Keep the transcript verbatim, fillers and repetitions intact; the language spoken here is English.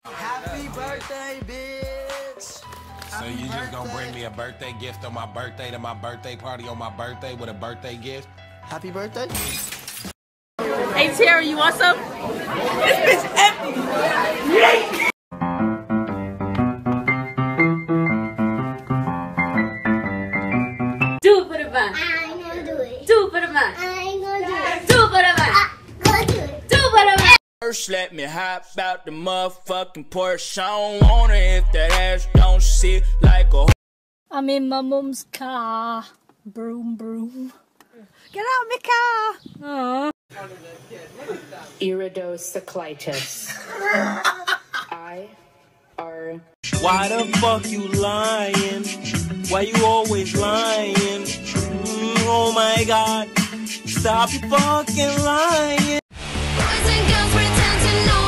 Happy birthday, bitch! So Happy you just birthday. gonna bring me a birthday gift on my birthday to my birthday party on my birthday with a birthday gift? Happy birthday? Hey Terry, you want some? This bitch empty! Do it for the man. I ain't gonna do it. Do it for the man. I ain't gonna do it. Do it for the man. I'm gonna do it. Do it for the man. First, let me hop out the motherfucking Porsche. I don't want her if that ass don't sit like a. I'm in my mum's car. Broom, broom. Get out of my car. Aww. Iridocyclitis. I R. Why the fuck you lying? Why you always lying? Mm, oh my god, stop fucking lying. Boys and girls pretend to know